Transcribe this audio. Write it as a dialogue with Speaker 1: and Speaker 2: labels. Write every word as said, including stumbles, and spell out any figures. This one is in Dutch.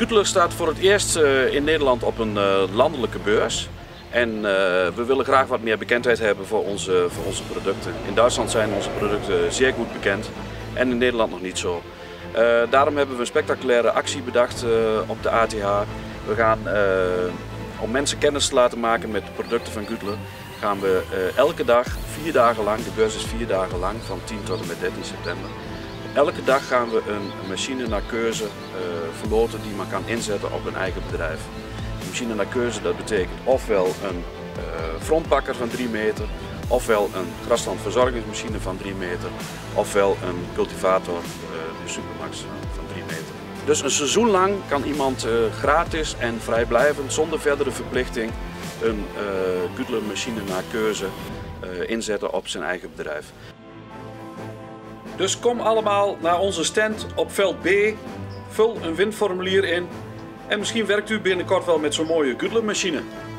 Speaker 1: Güttler staat voor het eerst uh, in Nederland op een uh, landelijke beurs. En uh, we willen graag wat meer bekendheid hebben voor onze, voor onze producten. In Duitsland zijn onze producten zeer goed bekend en in Nederland nog niet zo. Uh, daarom hebben we een spectaculaire actie bedacht uh, op de A T H. We gaan, uh, om mensen kennis te laten maken met de producten van Güttler, gaan we uh, elke dag, vier dagen lang, de beurs is vier dagen lang, van tien tot en met dertien september. Elke dag gaan we een machine naar keuze uh, verloten die men kan inzetten op een eigen bedrijf. Een machine naar keuze, dat betekent ofwel een uh, frontpakker van drie meter, ofwel een graslandverzorgingsmachine van drie meter, ofwel een cultivator, uh, de Supermax van drie meter. Dus een seizoen lang kan iemand uh, gratis en vrijblijvend, zonder verdere verplichting, een uh, Güttler machine naar keuze uh, inzetten op zijn eigen bedrijf. Dus kom allemaal naar onze stand op veld B, vul een winformulier in en misschien werkt u binnenkort wel met zo'n mooie Güttler machine.